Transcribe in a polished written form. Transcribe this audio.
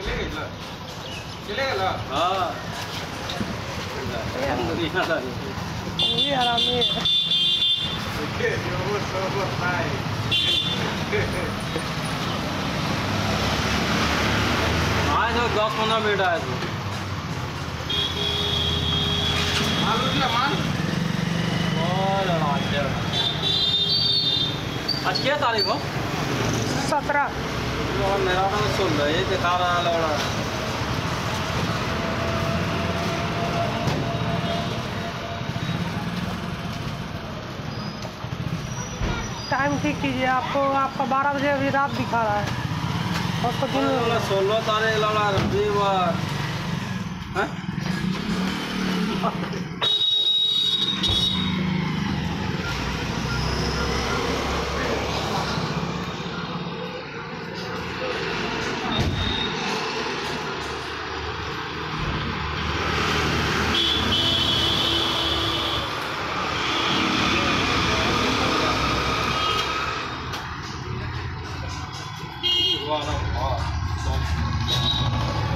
चलेगा हाँ ये आराम है आए तो 10-15 मिनट आए थे आज क्या तारीख हो 17 मेरा तो सुन रहा है ये दिखा रहा है लौड़ा टाइम ठीक कीजिए आपको आपका 12 बजे अभी रात दिखा रहा है उसको दिन 16 तारीख लौड़ा रविवार हैं वाला